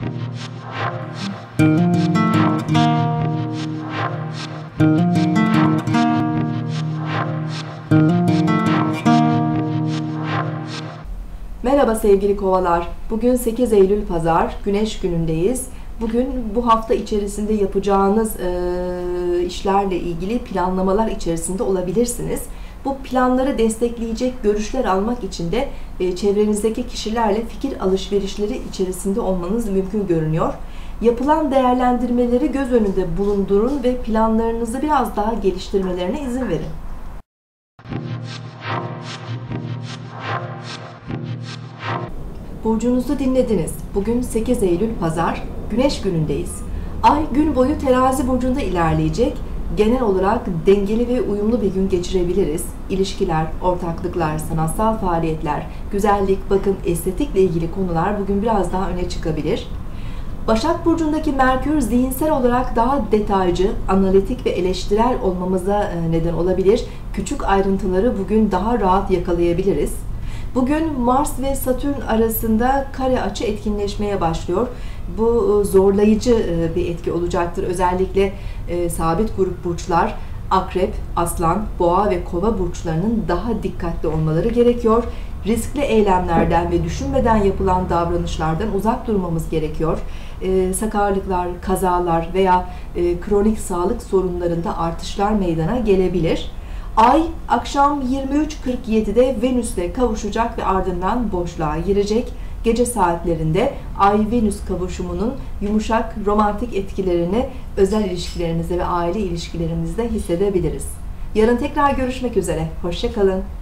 Merhaba sevgili kovalar. Bugün 8 Eylül Pazar, Güneş günündeyiz. Bugün bu hafta içerisinde yapacağınız işlerle ilgili planlamalar içerisinde olabilirsiniz. Bu planları destekleyecek görüşler almak için de çevrenizdeki kişilerle fikir alışverişleri içerisinde olmanız mümkün görünüyor. Yapılan değerlendirmeleri göz önünde bulundurun ve planlarınızı biraz daha geliştirmelerine izin verin. Burcunuzu dinlediniz. Bugün 8 Eylül Pazar, Güneş günündeyiz. Ay gün boyu Terazi burcunda ilerleyecek. Genel olarak dengeli ve uyumlu bir gün geçirebiliriz. İlişkiler, ortaklıklar, sanatsal faaliyetler, güzellik, bakım, estetikle ilgili konular bugün biraz daha öne çıkabilir. Başak burcundaki Merkür zihinsel olarak daha detaycı, analitik ve eleştirel olmamıza neden olabilir. Küçük ayrıntıları bugün daha rahat yakalayabiliriz. Bugün Mars ve Satürn arasında kare açı etkinleşmeye başlıyor. Bu zorlayıcı bir etki olacaktır. Özellikle sabit grup burçlar, Akrep, Aslan, Boğa ve Kova burçlarının daha dikkatli olmaları gerekiyor. Riskli eylemlerden ve düşünmeden yapılan davranışlardan uzak durmamız gerekiyor. Sakarlıklar, kazalar veya kronik sağlık sorunlarında artışlar meydana gelebilir. Ay akşam 23.47'de Venüs'le kavuşacak ve ardından boşluğa girecek. Gece saatlerinde Ay-Venüs kavuşumunun yumuşak romantik etkilerini özel ilişkilerimizde ve aile ilişkilerimizde hissedebiliriz. Yarın tekrar görüşmek üzere. Hoşça kalın.